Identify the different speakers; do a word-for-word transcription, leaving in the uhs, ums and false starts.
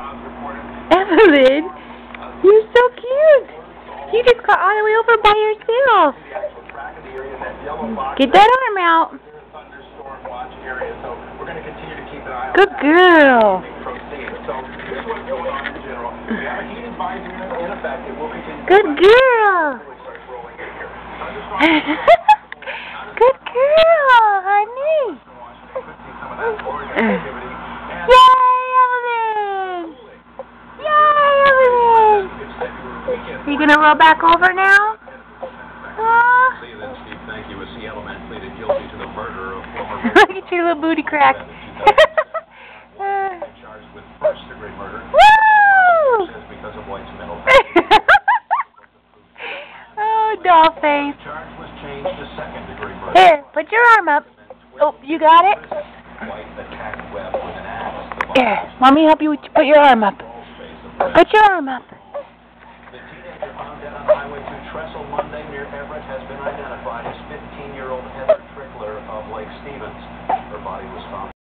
Speaker 1: Evelyn, you're so cute. You just got all the way over by yourself. Get that arm out. Good girl. Good girl. Good girl, honey. Yay, Evelyn. Yay, Evelyn. Are you going to roll back over now? Aww. Look at your little booty crack. Woo! Oh, doll face. Here, put your arm up. Oh, you got it? Here, Mommy help you put your arm up. Put your arm up.
Speaker 2: The teenager found dead on Highway two Trestle Monday near Everett has been identified as fifteen-year-old Heather Trickler of Lake Stevens. Her body was found